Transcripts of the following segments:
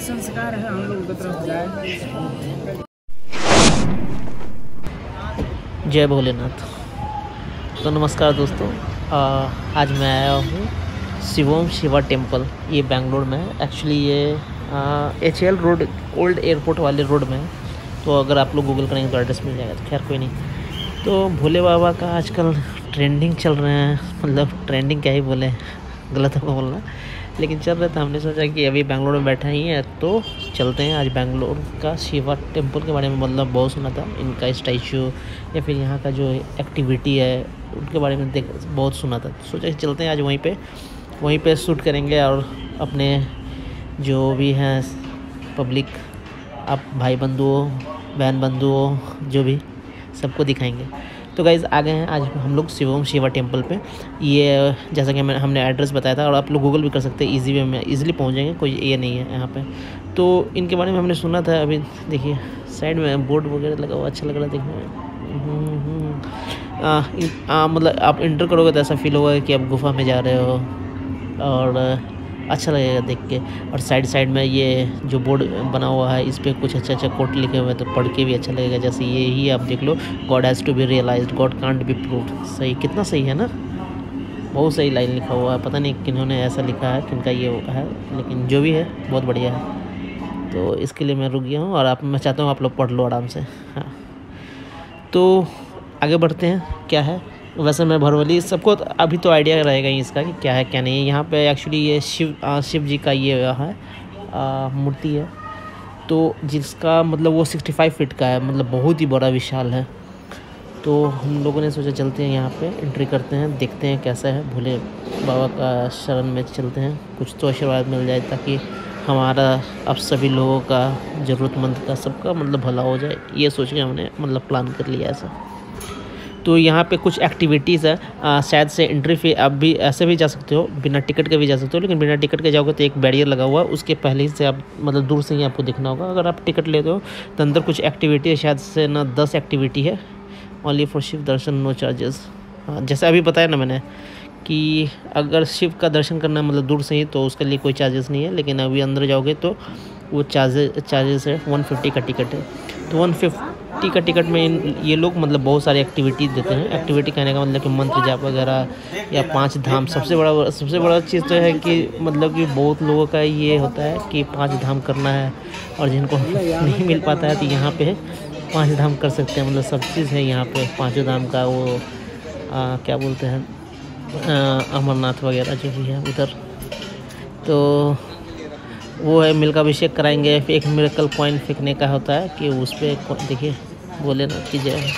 संस्कार है हम लोगों की तरफ जाए। जय भोलेनाथ। तो नमस्कार दोस्तों, आज मैं आया हूँ शिवोम शिवा टेम्पल। ये बेंगलोर में है। एक्चुअली ये HL रोड, ओल्ड एयरपोर्ट वाले रोड में है। तो अगर आप लोग गूगल करेंगे तो एड्रेस मिल जाएगा। तो खैर कोई नहीं। तो भोले बाबा का आजकल ट्रेंडिंग चल रहे हैं, मतलब ट्रेंडिंग क्या ही बोले, गलत होगा बोलना, लेकिन चल रहे थे। हमने सोचा कि अभी बेंगलोर में बैठा ही है तो चलते हैं। आज बेंगलोर का शिवा टेम्पल के बारे में मतलब बहुत सुना था, इनका स्टैचू या फिर यहाँ का जो एक्टिविटी है उनके बारे में बहुत सुना था। सोचा कि चलते हैं आज वहीं पे शूट करेंगे और अपने जो भी हैं पब्लिक, आप भाई बंधुओं, बहन बंधुओं, जो भी सबको दिखाएंगे। तो गाइज़ आ गए हैं आज हम लोग शिवोम शिवा टेम्पल पे। ये जैसा कि हमने एड्रेस बताया था, और आप लोग गूगल भी कर सकते हैं, इजी वे में इजीली पहुंच जाएंगे, कोई ये नहीं है यहाँ पे। तो इनके बारे में हमने सुना था। अभी देखिए साइड में बोर्ड वगैरह लगा हुआ, अच्छा लग रहा है देखने में। मतलब आप इंटर करोगे तो ऐसा फील होगा कि आप गुफा में जा रहे हो और अच्छा लगेगा देख के। और साइड में ये जो बोर्ड बना हुआ है, इस पर कुछ अच्छा कोट लिखे हुए हैं, तो पढ़ के भी अच्छा लगेगा। जैसे ये ही आप देख लो, God has to be realized, God can't be proved. सही, कितना सही है ना, बहुत सही लाइन लिखा हुआ है। पता नहीं किन्होंने ऐसा लिखा है, किनका ये है, लेकिन जो भी है बहुत बढ़िया है। तो इसके लिए मैं रुक गया हूँ और मैं चाहता हूँ आप लोग पढ़ लो आराम से। हाँ, तो आगे बढ़ते हैं। क्या है वैसे मैं भरवली, सबको अभी तो आइडिया रहेगा ही इसका कि क्या है क्या नहीं है। यहाँ पे एक्चुअली ये शिव जी का ये है मूर्ति है, तो जिसका मतलब वो 65 फीट का है, मतलब बहुत ही बड़ा विशाल है। तो हम लोगों ने सोचा चलते हैं यहाँ पे, एंट्री करते हैं, देखते हैं कैसा है। भोले बाबा का शरण में चलते हैं, कुछ तो आशीर्वाद मिल जाए ताकि हमारा अब सभी लोगों का, ज़रूरतमंद का, सबका मतलब भला हो जाए। ये सोच के हमने मतलब प्लान कर लिया ऐसा। तो यहाँ पे कुछ एक्टिविटीज़ है, शायद से एंट्री फी आप भी ऐसे भी जा सकते हो, बिना टिकट के भी जा सकते हो, लेकिन बिना टिकट के जाओगे तो एक बैरियर लगा हुआ है, उसके पहले से आप मतलब दूर से ही आपको दिखना होगा। अगर आप टिकट लेते हो तो अंदर कुछ एक्टिविटी है, शायद से ना 10 एक्टिविटी है, only for Shiv darshan, no charges. हाँ, जैसे अभी बताया ना मैंने कि अगर शिव का दर्शन करना है मतलब दूर से ही, तो उसके लिए कोई चार्जेस नहीं है। लेकिन अभी अंदर जाओगे तो वो चार्जेस है। 150 का टिकट है। तो 150 का टिकट में ये लोग मतलब बहुत सारी एक्टिविटी देते हैं। एक्टिविटी कहने का मतलब कि मंत्र जाप वगैरह या 5 धाम। सबसे बड़ा चीज़ तो है कि मतलब कि बहुत लोगों का ये होता है कि 5 धाम करना है, और जिनको नहीं मिल पाता है तो यहाँ पे 5 धाम कर सकते हैं। मतलब सब चीज़ है यहाँ पे 5 धाम का। वो क्या बोलते हैं, अमरनाथ वगैरह जो भी है उधर। तो वो है, मिल्काभिषेक कराएंगे। फिर एक मिरेकल कॉइन फेंकने का होता है कि उस पर देखिए भोलेनाथ की जय।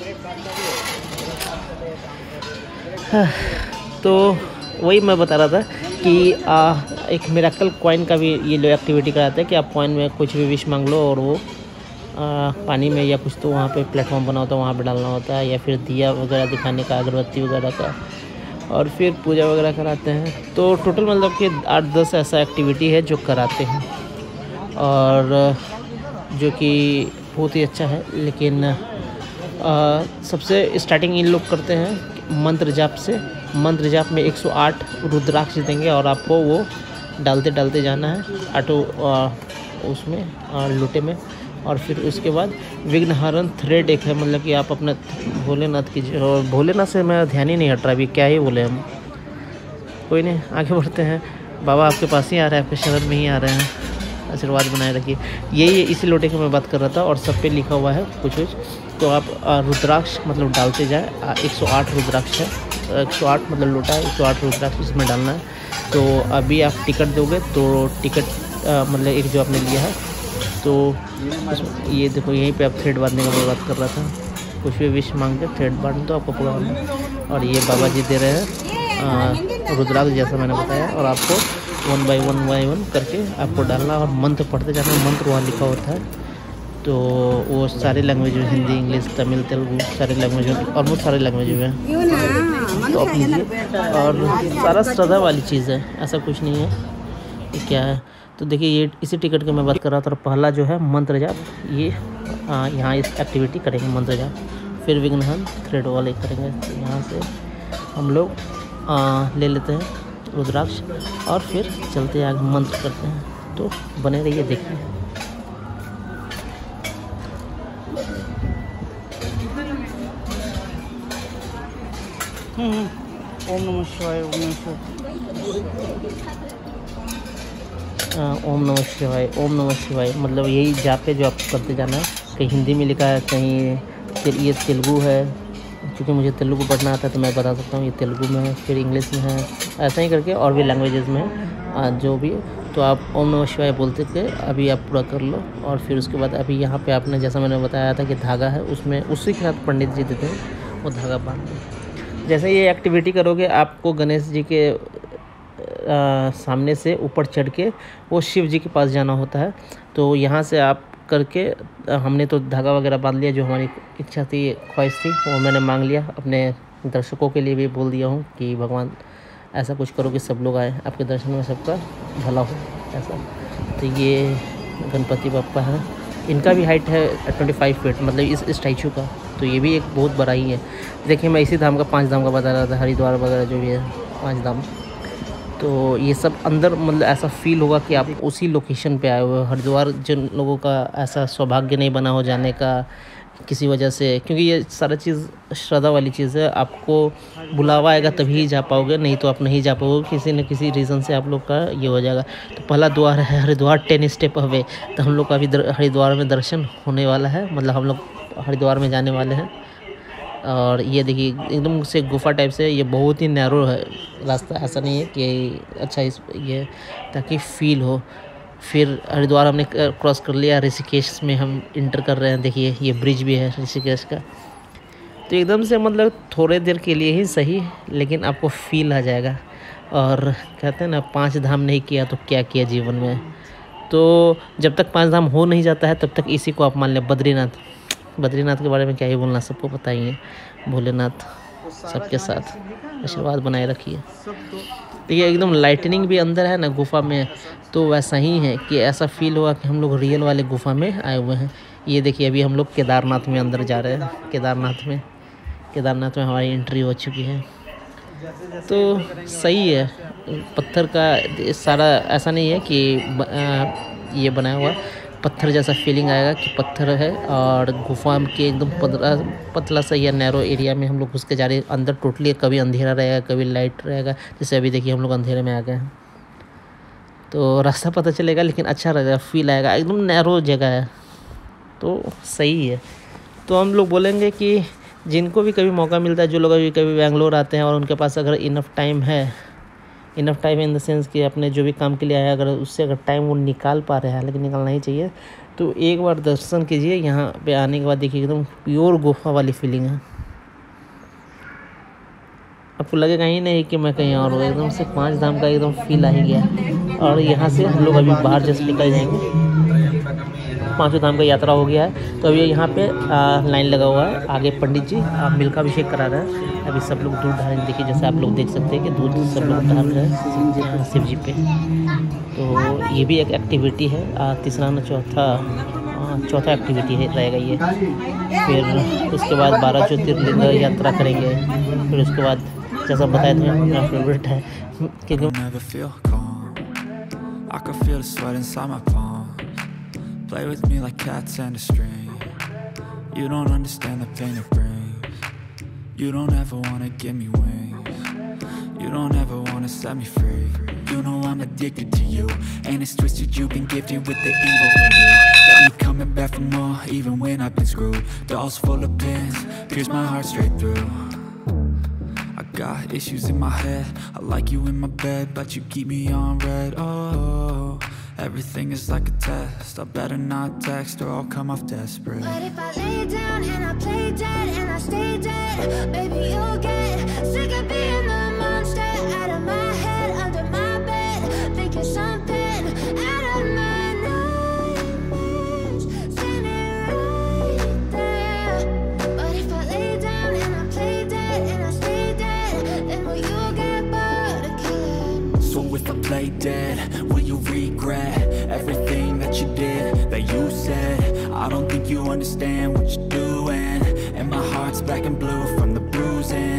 तो वही मैं बता रहा था कि एक मिरेकल कॉइन का भी ये लोग एक्टिविटी कराते हैं कि आप कॉइन में कुछ भी विश मांग लो और वो पानी में या कुछ तो वहाँ पे प्लेटफॉर्म बना होता है, वहाँ पे डालना होता है, या फिर दिया वगैरह दिखाने का, अगरबत्ती वगैरह का, और फिर पूजा वगैरह कराते हैं। तो टोटल मतलब कि 8-10 ऐसा एक्टिविटी है जो कराते हैं, और जो कि बहुत ही अच्छा है। लेकिन सबसे स्टार्टिंग इन लोग करते हैं मंत्र जाप से। मंत्र जाप में 108 रुद्राक्ष देंगे और आपको वो डालते जाना है उसमें लोटे में। और फिर उसके बाद विघ्नहरण थ्रेड एक है, मतलब कि आप अपना भोलेनाथ की, और भोलेनाथ से मैं ध्यान ही नहीं हट रहा अभी, क्या ही बोले हम। कोई नहीं, आगे बढ़ते हैं। बाबा आपके पास ही आ रहा है, आपके शरण में ही आ रहे हैं, आशीर्वाद बनाए रखिए। यही इसी लोटे की मैं बात कर रहा था, और सब पे लिखा हुआ है कुछ। तो आप रुद्राक्ष मतलब डालते जाए। 108 रुद्राक्ष है, 108 मतलब लोटा है, 108 रुद्राक्ष इसमें डालना है। तो अभी आप टिकट दोगे तो टिकट मतलब एक जो आपने लिया है, तो ये देखो यहीं पे आप थ्रेड बांधने का मैं बात कर रहा था। कुछ भी विश मांग के थ्रेड बांध दो, आपको पूरा होना। और ये बाबा जी दे रहे हैं रुद्राक्ष जैसा मैंने बताया, और आपको 1 बाय 1 करके आपको डालना और मंत्र पढ़ते जाना। मंत्र वहाँ लिखा होता है, तो वो सारे लैंग्वेज में, हिंदी, इंग्लिश, तमिल, तेलुगु, सारे लैंग्वेज में, ऑलमोस्ट सारे लैंग्वेज में। तो आप लीजिए, और सारा श्रद्धा वाली चीज़ है, ऐसा कुछ नहीं है कि क्या है। तो देखिए ये इसी टिकट की मैं बात कर रहा था। और पहला जो है मंत्र जाप, ये यहाँ इस एक्टिविटी करेंगे मंत्र जाप। फिर विघ्नहरण थ्रेड वाले करेंगे। तो यहाँ से हम लोग ले लेते हैं रुद्राक्ष और फिर चलते आगे मंत्र करते हैं। तो बने रहिए, देखिए। ओम नमः शिवाय। ओम नमः शिवाय। ओम नमः शिवाय, ओम नमः शिवाय, मतलब यही जाप है जो आपको करते जाना है। कहीं हिंदी में लिखा है, कहीं ये तेलुगु है, क्योंकि मुझे तेलुगु पढ़ना आता है तो मैं बता सकता हूँ। ये तेलुगु में है, फिर इंग्लिश में है, ऐसा ही करके और भी लैंग्वेजेस में जो भी। तो आप ओम नमः शिवाय बोलते थे, अभी आप पूरा कर लो। और फिर उसके बाद अभी यहाँ पे आपने, जैसा मैंने बताया था कि धागा है, उसमें उसी के साथ पंडित जी देते हैं, वो धागा बांध दो। जैसे ये एक्टिविटी करोगे, आपको गणेश जी के सामने से ऊपर चढ़ के वो शिव जी के पास जाना होता है। तो यहाँ से आप करके, हमने तो धागा वगैरह बांध लिया, जो हमारी इच्छा थी, ख्वाहिश थी, वो मैंने मांग लिया। अपने दर्शकों के लिए भी बोल दिया हूँ कि भगवान ऐसा कुछ करो कि सब लोग आए, आपके दर्शन में सबका भला हो, ऐसा। तो ये गणपति बप्पा है, इनका भी हाइट है 25 फीट, मतलब इस स्टैचू का। तो ये भी एक बहुत बड़ा ही है। देखिए, मैं इसी धाम का 5 धाम का बता रहा था, हरिद्वार वगैरह जो भी है 5 धाम। तो ये सब अंदर, मतलब ऐसा फील होगा कि आप उसी लोकेशन पे आए हुए हो। हरिद्वार जिन लोगों का ऐसा सौभाग्य नहीं बना हो जाने का किसी वजह से, क्योंकि ये सारा चीज़ श्रद्धा वाली चीज़ है। आपको बुलावा आएगा तभी जा पाओगे, नहीं तो आप नहीं जा पाओगे, किसी न किसी रीज़न से आप लोग का ये हो जाएगा। तो पहला द्वार है हरिद्वार, 10 स्टेप अवे। तो हम लोग का अभी हरिद्वार में दर्शन होने वाला है, मतलब हम लोग हरिद्वार में जाने वाले हैं। और ये देखिए, एकदम से गुफा टाइप से, ये बहुत ही नैरो है रास्ता, ऐसा नहीं है कि अच्छा ये, ताकि फील हो। फिर हरिद्वार हमने क्रॉस कर लिया, ऋषिकेश में हम इंटर कर रहे हैं। देखिए, ये ब्रिज भी है ऋषिकेश का। तो एकदम से, मतलब थोड़े देर के लिए ही सही, लेकिन आपको फील आ जाएगा। और कहते हैं ना, 5 धाम नहीं किया तो क्या किया जीवन में। तो जब तक 5 धाम हो नहीं जाता है, तब तक इसी को आप मान लें बद्रीनाथ। बद्रीनाथ के बारे में क्या ही बोलना, सबको पता ही है। भोलेनाथ सबके साथ आशीर्वाद बनाए रखिए। तो ये एकदम लाइटनिंग भी अंदर है ना गुफा में, तो वैसा ही है कि ऐसा फील हुआ कि हम लोग रियल वाले गुफा में आए हुए हैं। ये देखिए, अभी हम लोग केदारनाथ में अंदर जा रहे हैं। केदारनाथ में हमारी एंट्री हो चुकी है। तो सही है। पत्थर का सारा ऐसा नहीं है कि ये बनाया हुआ पत्थर जैसा फीलिंग आएगा कि पत्थर है। और गुफा के एकदम पतला सा या नैरो एरिया में हम लोग घुस के जा रहे हैं। अंदर टोटली कभी अंधेरा रहेगा, कभी लाइट रहेगा। जैसे अभी देखिए, हम लोग अंधेरे में आ गए हैं, तो रास्ता पता चलेगा, लेकिन अच्छा रहेगा, फील आएगा। एकदम नैरो जगह है, तो सही है। तो हम लोग बोलेंगे कि जिनको भी कभी मौका मिलता है, जो लोग अभी कभी बेंगलोर आते हैं और उनके पास अगर enough time in the sense कि अपने जो भी काम के लिए आया, अगर उससे अगर टाइम वो निकाल पा रहे हैं, लेकिन निकालना ही चाहिए, तो एक बार दर्शन कीजिए। यहाँ पे आने के बाद देखिए, एकदम प्योर गुफा वाली फीलिंग है। आपको लगेगा ही नहीं कि मैं कहीं और हूँ, एकदम से 5 धाम का एकदम फील आ ही गया। और यहाँ से हम लोग अभी बाहर जस्ट निकल जाएंगे। 5 धाम का यात्रा हो गया है। तो अभी यहाँ पे लाइन लगा हुआ है, आगे पंडित जी मिल्काभिषेक करा रहे हैं। अभी सब लोग दूध डाल, देखिए जैसे आप लोग देख सकते हैं कि दूध सब लोग डाल रहे हैं शिव जी पे। तो ये भी एक एक्टिविटी है, तीसरा न चौथा एक्टिविटी है रहेगा ये। फिर उसके बाद 12 ज्योतिर्लिंग यात्रा करेंगे। फिर उसके बाद जैसा बताया था, मेरा फेवरेट है Play with me like cats and a string. You don't understand the pain it brings. You don't ever wanna give me wings. You don't ever wanna set me free. You know I'm addicted to you, and it's twisted, you've been gifted with the evil in you. Got me coming back for more, even when I've been screwed. Dolls full of pins, pierce my heart straight through. I got issues in my head, I like you in my bed, but you keep me on red. Oh, everything is like a test, I better not text or I'll come off desperate. But if I lay down and I play dead and I stay dead, baby you'll get sick of being the monster out of my head, under my bed, thinking something out of my nightmares, standing right there. But if I lay down and I play dead and I stay dead, then will you get bored of killing me? So if I play dead, will you regret everything that you did, that you said? I don't think you understand what you're doing, and my heart's black and blue from the bruising.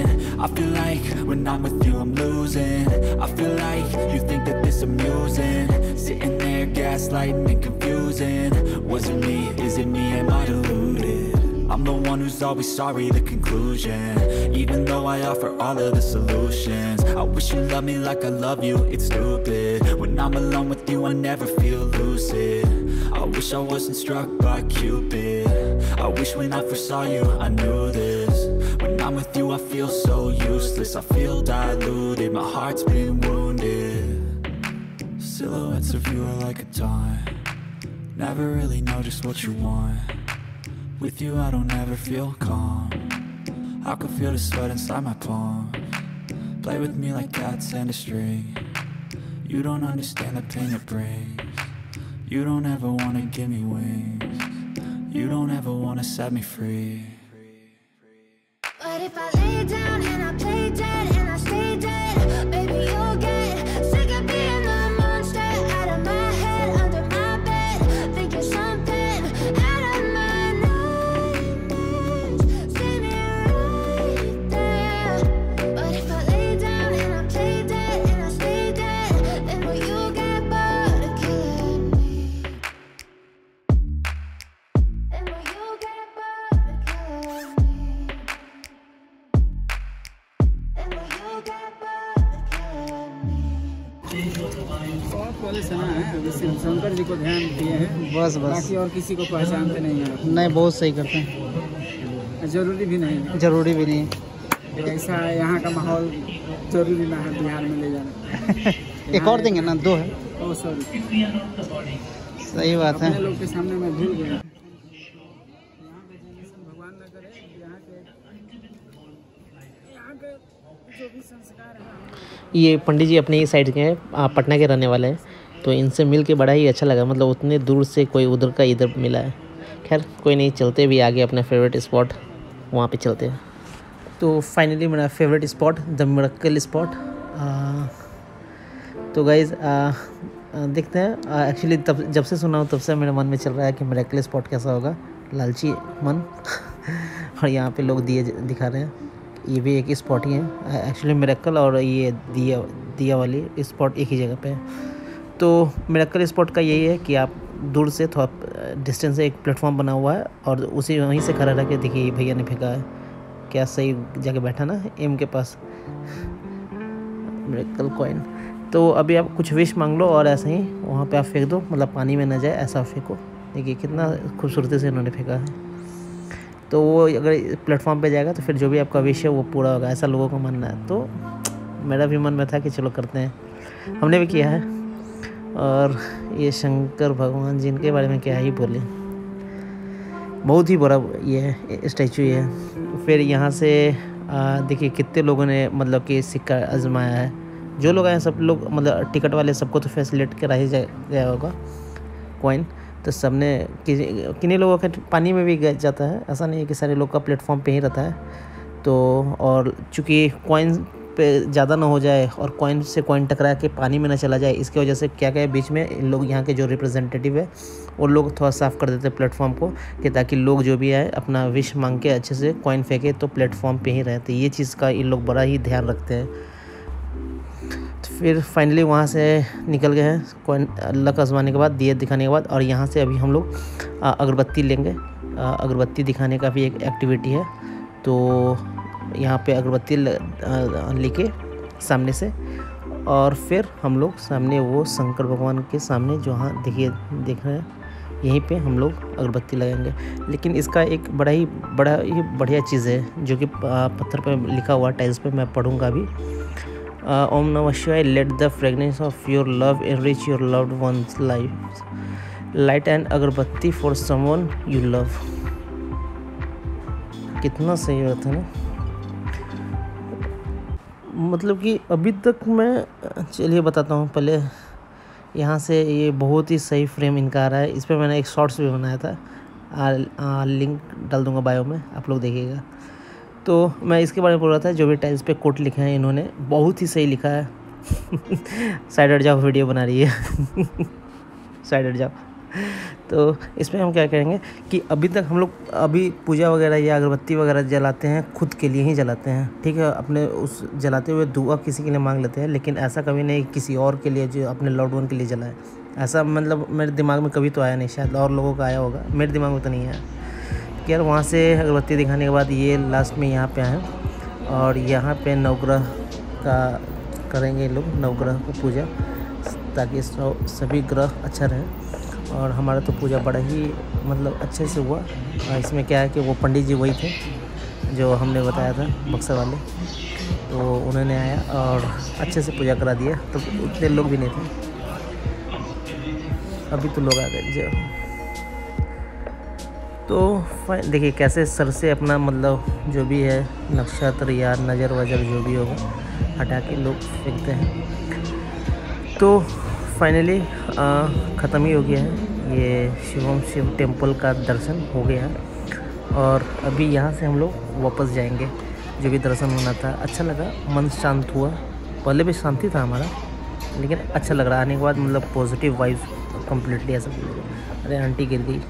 I feel like when I'm with you I'm losing. I feel like you think that this amusing. Sitting there gaslighting and confusing. Was it me? Is it me? Am I deluded? I'm the one who's always sorry, the conclusion. Even though I offer all of the solutions. I wish you loved me like I love you, it's stupid. When I'm alone with you I never feel lucid. I wish I wasn't struck by Cupid. I wish when I first saw you I knew this. When I'm with you I feel so useless. I feel diluted, my heart's been wounded. Silhouettes of you are like a taunt. Never really know just what you want. With you I don't ever feel calm. I can feel the sweat inside my palms. Play with me like cats and a string. You don't understand the pain it brings. You don't ever wanna give me wings. You don't ever wanna set me free. But if I lay down and I play dead and I stay dead, baby you'll get sick of being the monster out of my head, under my bed, thinking something out of my nightmares. See me right there. But if I lay down and I play dead and I stay dead, then will you get bored of killing me? Then will you get bored of killing me? बहुत पहले सुना है, सिर्फ शंकर जी को ध्यान दिए हैं, बस बाकी और किसी को पहचानते नहीं हैं। नहीं, बहुत सही करते हैं। जरूरी भी नहीं है, जरूरी भी नहीं है। ऐसा यहाँ का माहौल जरूरी ना है बिहार में ले जाना। एक और देंगे ना, 2 है। ओह सॉरी, सही बात है। लोग के सामने मैं भूल गया। भगवान न करे यहाँ के जो भी संस्कार है। ये पंडित जी अपने ही साइड के हैं, पटना के रहने वाले हैं, तो इनसे मिल के बड़ा ही अच्छा लगा। मतलब उतने दूर से कोई उधर का इधर मिला है। खैर कोई नहीं, चलते भी आगे अपना फेवरेट स्पॉट वहाँ पे चलते हैं। तो फाइनली मेरा favourite spot the miracle spot. तो गाइज़ देखते हैं। एक्चुअली तब जब से सुना हूँ तब से मेरे मन में चल रहा है कि मिरेकल स्पॉट कैसा होगा, लालची मन। और यहाँ पे लोग दिए दिखा रहे हैं। ये भी एक स्पॉट ही है एक्चुअली, मिरेकल और ये दिया वाली स्पॉट एक ही जगह पे है। तो मिरेकल स्पॉट का यही है कि आप दूर से थोड़ा डिस्टेंस से एक प्लेटफॉर्म बना हुआ है और उसी वहीं से खड़ा रह के देखिए भैया ने फेंका है, क्या सही जगह बैठा ना एम के पास, मिरेकल कॉइन। तो अभी आप कुछ विश मांग लो और ऐसे ही वहाँ पे आप फेंक दो, मतलब पानी में ना जाए ऐसा फेंको। देखिए कितना खूबसूरती से इन्होंने फेंका है। तो वो अगर प्लेटफॉर्म पे जाएगा तो फिर जो भी आपका विश है वो पूरा होगा, ऐसा लोगों का मानना है। तो मेरा भी मन में था कि चलो करते हैं, हमने भी किया है। और ये शंकर भगवान जी, इनके बारे में क्या ही बोले, बहुत ही बड़ा ये है स्टैचू है। फिर यहाँ से देखिए कितने लोगों ने मतलब कि सिक्का आजमाया है। जो लोग आए सब लोग, मतलब टिकट वाले सबको तो फैसिलिट करा ही गया होगा कॉइन। तो सबने किन्हीं लोगों का पानी में भी जाता है, ऐसा नहीं है कि सारे लोग का प्लेटफॉर्म पे ही रहता है। तो और चूँकि कॉइन पे ज़्यादा ना हो जाए और कॉइन से कॉइन टकरा के पानी में ना चला जाए, इसकी वजह से क्या है बीच में इन लोग यहाँ के जो रिप्रेजेंटेटिव है वो लोग थोड़ा साफ़ कर देते हैं प्लेटफॉर्म को, कि ताकि लोग जो भी आए अपना विश मांग के अच्छे से कॉइन फेंके तो प्लेटफॉर्म पे ही रहते। ये चीज़ का इन लोग बड़ा ही ध्यान रखते हैं। तो फिर फाइनली वहाँ से निकल गए हैं कॉइन लक आजमाने के बाद, दिए दिखाने के बाद। और यहाँ से अभी हम लोग अगरबत्ती लेंगे। अगरबत्ती दिखाने का भी एक एक्टिविटी है। तो यहाँ पे अगरबत्ती लेके सामने से, और फिर हम लोग सामने वो शंकर भगवान के सामने जो हाँ देखिए देख रहे हैं, यहीं पे हम लोग अगरबत्ती लगाएंगे। लेकिन इसका एक बड़ा ही बढ़िया चीज़ है जो कि पत्थर पे लिखा हुआ टाइल्स पे, मैं पढ़ूँगा अभी। ओम नमः शिवाय, let the fragrance of your love enrich your loved ones life, light and agarbatti for someone you love. कितना सही होता है ना। मतलब कि अभी तक मैं, चलिए बताता हूँ पहले। यहाँ से ये बहुत ही सही फ्रेम इनका आ रहा है। इस पर मैंने एक शॉर्ट्स भी बनाया था, लिंक डाल दूँगा बायो में, आप लोग देखिएगा। तो मैं इसके बारे में बोल रहा था, जो भी टाइल्स पे कोट लिखे हैं इन्होंने बहुत ही सही लिखा है। साइड हट जाओ, वीडियो बना रही है। साइड हट जाओ। तो इसमें हम क्या करेंगे कि अभी तक हम लोग अभी पूजा वगैरह या अगरबत्ती वगैरह जलाते हैं, खुद के लिए ही जलाते हैं, ठीक है। अपने उस जलाते हुए दुआ किसी के लिए मांग लेते हैं, लेकिन ऐसा कभी नहीं किसी और के लिए जो अपने लॉर्ड वन के लिए जलाए। ऐसा मतलब मेरे दिमाग में कभी तो आया नहीं, शायद और लोगों का आया होगा, मेरे दिमाग में तो नहीं आया। यार वहाँ से अगरबत्ती दिखाने के बाद ये लास्ट में यहाँ पे आए और यहाँ पे नवग्रह का करेंगे लोग, नवग्रह को पूजा, ताकि सभी ग्रह अच्छा रहे। और हमारा तो पूजा बड़ा ही मतलब अच्छे से हुआ। इसमें क्या है कि वो पंडित जी वही थे जो हमने बताया था बक्सर वाले, तो उन्होंने आया और अच्छे से पूजा करा दिया। तो उतने लोग भी नहीं थे, अभी तो लोग आ गए जो। तो देखिए कैसे सर से अपना मतलब जो भी है नक्षत्र या नज़र वजर जो भी होगा हटा के लोग फेंकते हैं। तो फाइनली ख़त्म ही हो गया है ये शिवम शिव टेम्पल का दर्शन हो गया है। और अभी यहाँ से हम लोग वापस जाएंगे। जो भी दर्शन होना था अच्छा लगा, मन शांत हुआ। पहले भी शांति था हमारा, लेकिन अच्छा लग रहा आने के बाद, मतलब पॉजिटिव वाइब्स कम्प्लीटली ऐसा फील हो गया। अरे आंटी गिर गई,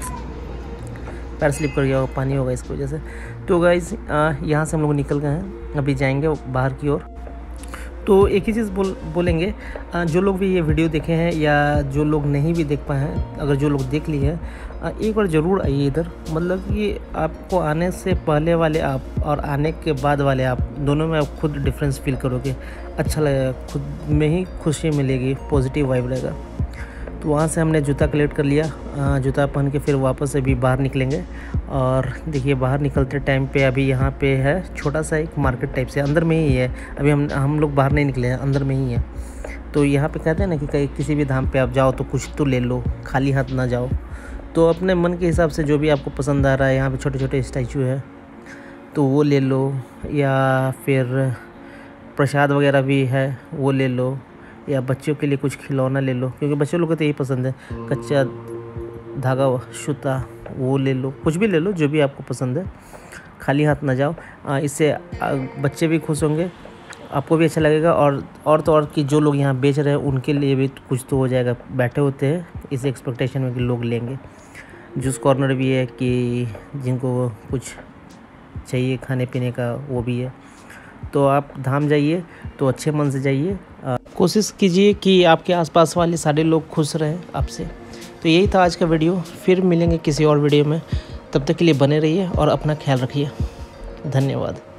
पैर स्लिप कर गया, पानी होगा इसकी वजह से। तो गाइस यहाँ से हम लोग निकल गए हैं, अभी जाएंगे बाहर की ओर। तो एक ही चीज़ बोलेंगे, जो लोग भी ये वीडियो देखे हैं या जो लोग नहीं भी देख पाए हैं, अगर जो लोग देख लिए हैं एक बार ज़रूर आइए इधर। मतलब कि आपको आने से पहले वाले आप और आने के बाद वाले आप दोनों में आप खुद डिफरेंस फील करोगे, अच्छा लगेगा, खुद में ही खुशी मिलेगी, पॉजिटिव वाइब रहेगा। तो वहाँ से हमने जूता कलेक्ट कर लिया, जूता पहन के फिर वापस अभी बाहर निकलेंगे। और देखिए बाहर निकलते टाइम पे अभी यहाँ पे है छोटा सा एक मार्केट टाइप से, अंदर में ही है। अभी हम लोग बाहर नहीं निकले हैं, अंदर में ही है। तो यहाँ पे कहते हैं ना कि किसी भी धाम पे आप जाओ तो कुछ तो ले लो, खाली हाथ ना जाओ। तो अपने मन के हिसाब से जो भी आपको पसंद आ रहा है, यहाँ पे छोटे छोटे स्टैचू है तो वो ले लो, या फिर प्रसाद वगैरह भी है वो ले लो, या बच्चों के लिए कुछ खिलौना ले लो, क्योंकि बच्चों लोग को तो यही पसंद है, कच्चा धागा सूता वो ले लो, कुछ भी ले लो जो भी आपको पसंद है। खाली हाथ ना जाओ, इससे बच्चे भी खुश होंगे, आपको भी अच्छा लगेगा। और तो और कि जो लोग यहाँ बेच रहे हैं उनके लिए भी कुछ तो हो जाएगा, बैठे होते हैं इस एक्सपेक्टेशन में कि लोग लेंगे। जूस कॉर्नर भी है कि जिनको कुछ चाहिए खाने पीने का वो भी है। तो आप धाम जाइए तो अच्छे मन से जाइए, कोशिश कीजिए कि आपके आसपास वाले सारे लोग खुश रहें आपसे। तो यही था आज का वीडियो, फिर मिलेंगे किसी और वीडियो में। तब तक के लिए बने रहिए और अपना ख्याल रखिए। धन्यवाद।